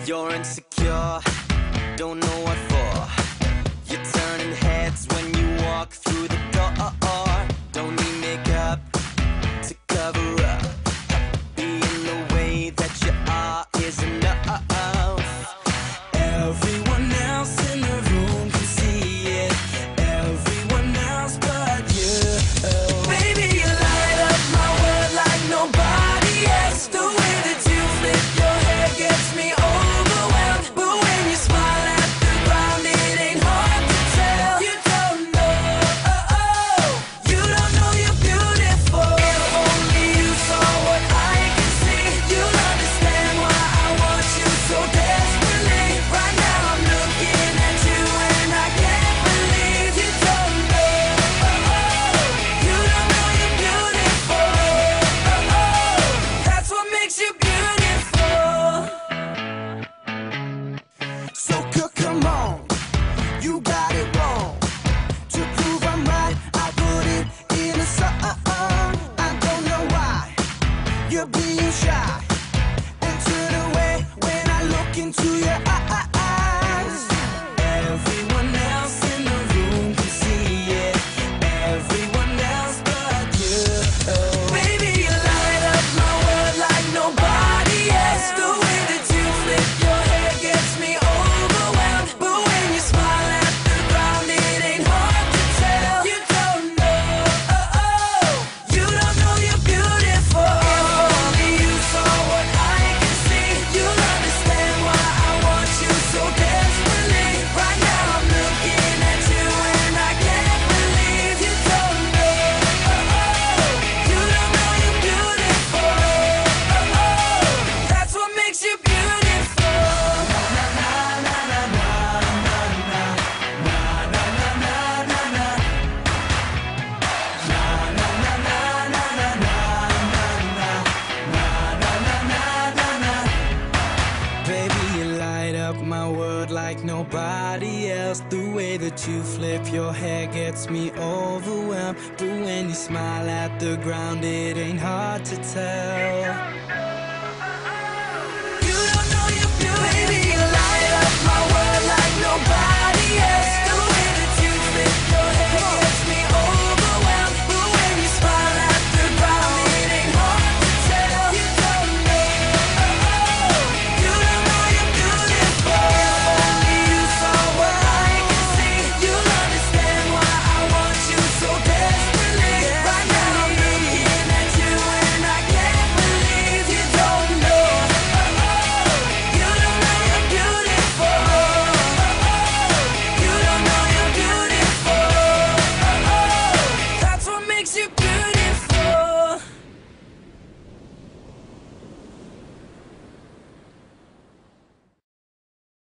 You're insecure, don't know what for. You're turning heads when you walk through the door. Don't need makeup to cover up. Being the way that you are is enough. Everyone else in the room can see it. Everyone else but you. Baby, you light up my world like nobody else. The way that you flip your hair gets me overwhelmed. But when you smile at the ground, it ain't hard to tell. You don't know, you don't know you're beautiful. If only you saw what I can see, you'll understand why I want you so desperately. Right now I'm looking at you and I can't believe you don't know, you don't know you're beautiful. That's what makes you beautiful. So come on, you got it wrong. To prove I'm right, I put it in a song. I don't know why you're being shy and turn away when I look into your eyes. Everyone else in the room can see it. Everyone else but you. Baby, you light up my world like nobody else. The way that you flip your hair gets me overwhelmed. But when you smile at the ground, it ain't hard to tell. You don't know, you don't know you're beautiful. If only you saw what I can see, you'll understand why I want you so desperately. Right now I'm looking at you and I can't believe you don't know, you don't know you're beautiful. That's what makes you beautiful. Baby, you light up my world like nobody else. The way that you flip your hair gets me overwhelmed. But when you smile at the ground, it ain't hard to tell. You don't know you're beautiful. Baby, you light up my world